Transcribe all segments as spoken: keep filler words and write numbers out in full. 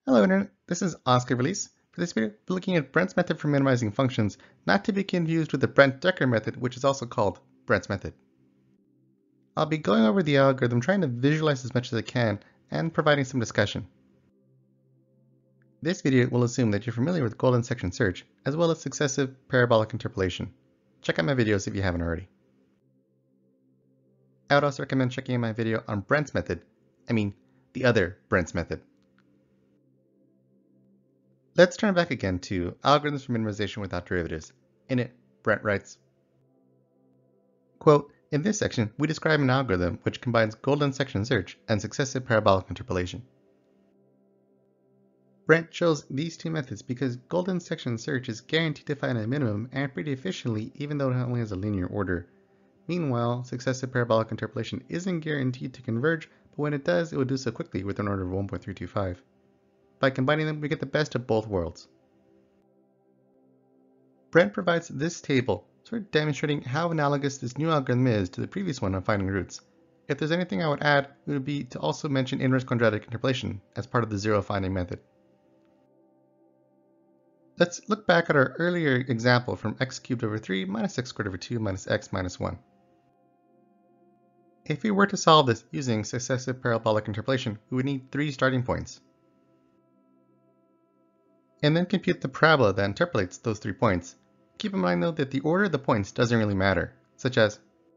Hello Internet, this is Oscar Release. For this video, we're looking at Brent's method for minimizing functions, not to be confused with the Brent-Dekker method, which is also called Brent's method. I'll be going over the algorithm, trying to visualize as much as I can, and providing some discussion. This video will assume that you're familiar with golden section search, as well as successive parabolic interpolation. Check out my videos if you haven't already. I would also recommend checking out my video on Brent's method, I mean, the other Brent's method. Let's turn back again to Algorithms for Minimization Without Derivatives. In it, Brent writes, quote, in this section, we describe an algorithm which combines golden section search and successive parabolic interpolation. Brent chose these two methods because golden section search is guaranteed to find a minimum and pretty efficiently, even though it only has a linear order. Meanwhile, successive parabolic interpolation isn't guaranteed to converge, but when it does, it will do so quickly with an order of one point three two five. By combining them, we get the best of both worlds. Brent provides this table, sort of demonstrating how analogous this new algorithm is to the previous one on finding roots. If there's anything I would add, it would be to also mention inverse quadratic interpolation as part of the zero finding method. Let's look back at our earlier example from x cubed over three minus x squared over two minus x minus one. If we were to solve this using successive parabolic interpolation, we would need three starting points, and then compute the parabola that interpolates those three points. Keep in mind though that the order of the points doesn't really matter, such as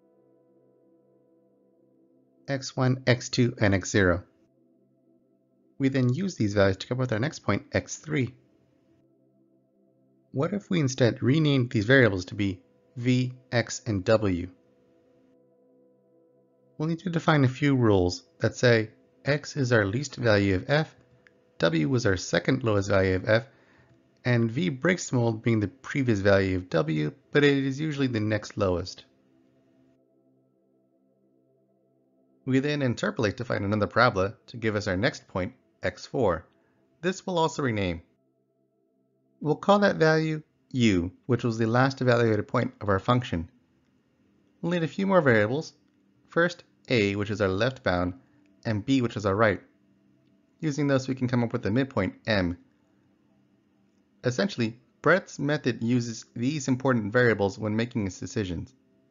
x one, x two, and x zero. We then use these values to come up with our next point, x three. What if we instead renamed these variables to be v, x, and w? We'll need to define a few rules that say x is our least value of f, w was our second lowest value of f, and v breaks the mold being the previous value of w, but it is usually the next lowest. We then interpolate to find another parabola to give us our next point, x four. This we'll also rename. We'll call that value u, which was the last evaluated point of our function. We'll need a few more variables. First, a, which is our left bound, and b, which is our right. Using those, we can come up with the midpoint, m. Essentially, Brent's method uses these important variables when making its decisions.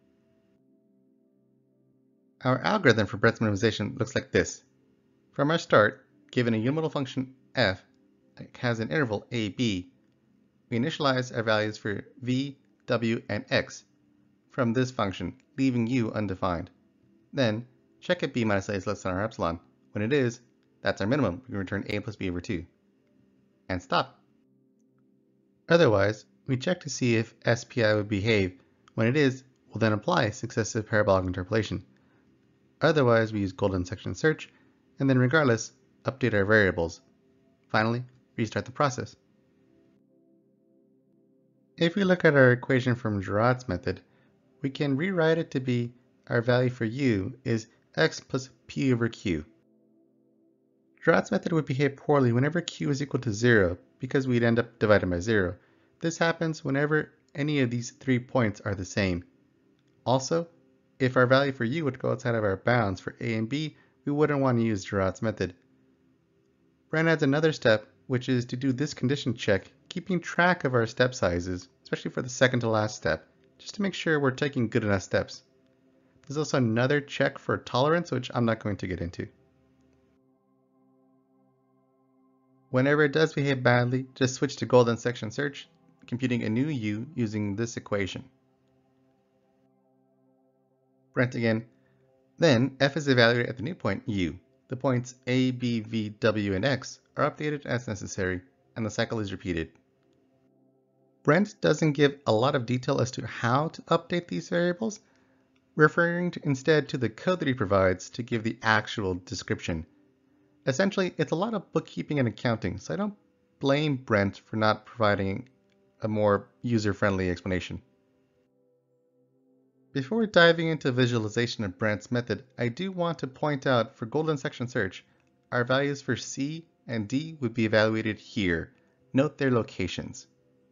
Our algorithm for Brent's minimization looks like this. From our start, given a unimodal function f that has an interval a, b, we initialize our values for v, w, and x from this function, leaving u undefined. Then, check if b minus a is less than our epsilon. When it is, that's our minimum. We can return a plus b over two. And stop. Otherwise, we check to see if S P I would behave. When it is, we'll then apply successive parabolic interpolation. Otherwise, we use golden section search, and then regardless, update our variables. Finally, restart the process. If we look at our equation from Girard's method, we can rewrite it to be our value for u is x plus p over q. Girard's method would behave poorly whenever q is equal to zero because we'd end up dividing by zero. This happens whenever any of these three points are the same. Also, if our value for u would go outside of our bounds for a and b, we wouldn't want to use Girard's method. Brent adds another step, which is to do this condition check, keeping track of our step sizes, especially for the second to last step, just to make sure we're taking good enough steps. There's also another check for tolerance, which I'm not going to get into. Whenever it does behave badly, just switch to golden section search, computing a new u using this equation. Brent again. Then f is evaluated at the new point u. The points a, b, v, w, and x are updated as necessary, and the cycle is repeated. Brent doesn't give a lot of detail as to how to update these variables, referring to instead to the code that he provides to give the actual description. Essentially, it's a lot of bookkeeping and accounting, so I don't blame Brent for not providing a more user-friendly explanation. Before diving into visualization of Brent's method, I do want to point out for golden section search, our values for C and D would be evaluated here. Note their locations.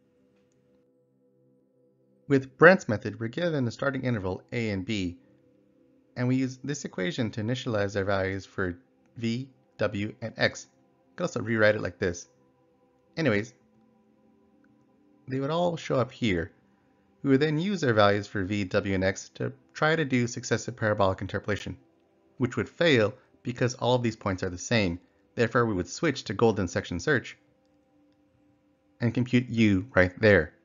With Brent's method, we're given a starting interval a and b, and we use this equation to initialize our values for v, w, and x. could also rewrite it like this. Anyways, they would all show up here. We would then use our values for v, w, and x to try to do successive parabolic interpolation, which would fail because all of these points are the same. Therefore, we would switch to golden section search and compute u right there.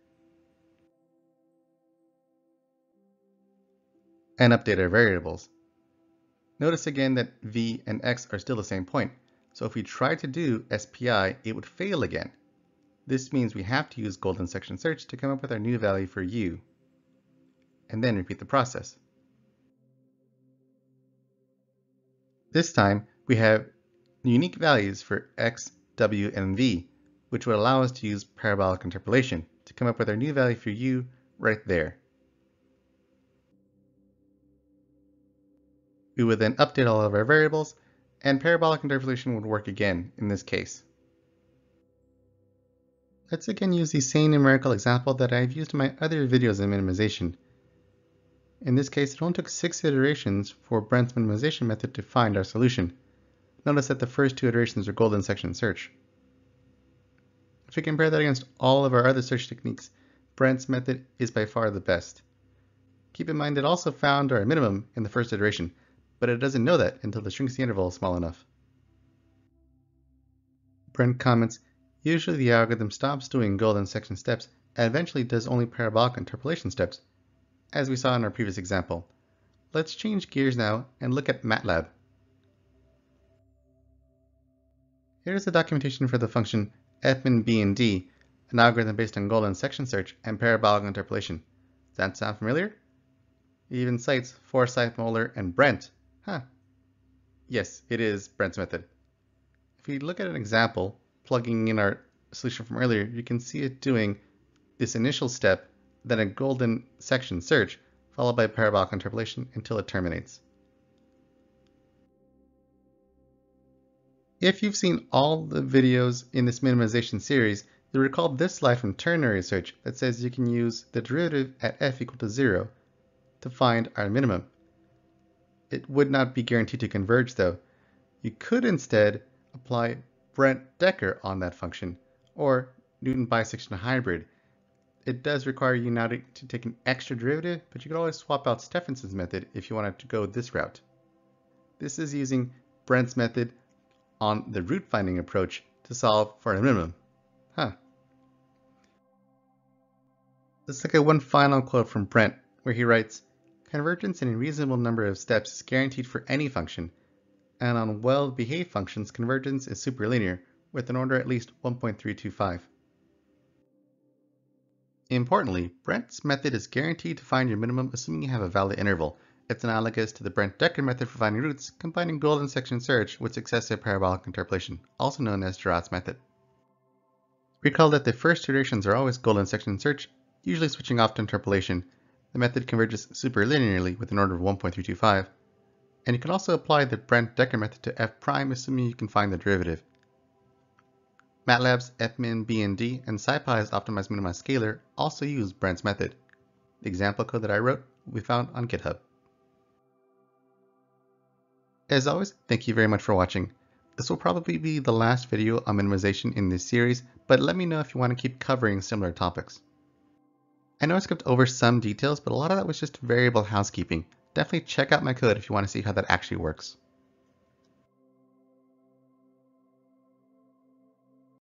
And update our variables. Notice again that v and x are still the same point. So if we try to do S P I, it would fail again. This means we have to use golden section search to come up with our new value for u, and then repeat the process. This time, we have unique values for x, w, and v, which would allow us to use parabolic interpolation to come up with our new value for u right there. We would then update all of our variables, and parabolic interpolation would work again in this case. Let's again use the same numerical example that I've used in my other videos in minimization. In this case, it only took six iterations for Brent's minimization method to find our solution. Notice that the first two iterations are golden section search. If we compare that against all of our other search techniques, Brent's method is by far the best. Keep in mind it also found our minimum in the first iteration, but it doesn't know that until it shrinks the interval small enough. Brent comments, usually the algorithm stops doing golden section steps and eventually does only parabolic interpolation steps, as we saw in our previous example. Let's change gears now and look at MATLAB. Here's the documentation for the function fminbnd, an algorithm based on golden section search and parabolic interpolation. Does that sound familiar? It even cites Forsyth, Moeller, and Brent. Huh. Yes, it is Brent's method. If we look at an example, plugging in our solution from earlier, you can see it doing this initial step, then a golden section search, followed by parabolic interpolation until it terminates. If you've seen all the videos in this minimization series, you'll recall this slide from ternary search that says you can use the derivative at f equal to zero to find our minimum. It would not be guaranteed to converge though. You could instead apply Brent-Dekker on that function, or Newton bisection hybrid. It does require you now to, to take an extra derivative, but you could always swap out Stephenson's method if you wanted to go this route. This is using Brent's method on the root finding approach to solve for a minimum. Huh. Let's look at one final quote from Brent, where he writes, "Convergence in a reasonable number of steps is guaranteed for any function, and on well-behaved functions, convergence is superlinear, with an order at least one point three two five. Importantly, Brent's method is guaranteed to find your minimum assuming you have a valid interval. It's analogous to the Brent-Dekker method for finding roots, combining golden section search with successive parabolic interpolation, also known as Giraud's method. Recall that the first iterations are always golden section search, usually switching off to interpolation. The method converges superlinearly with an order of one point three two five, and you can also apply the Brent-Dekker method to f prime assuming you can find the derivative. MATLAB's fminbnd and SciPy's optimized minimized scalar also use Brent's method. The example code that I wrote will be found on GitHub. As always, thank you very much for watching. This will probably be the last video on minimization in this series, but let me know if you want to keep covering similar topics. I know I skipped over some details, but a lot of that was just variable housekeeping. Definitely check out my code if you want to see how that actually works.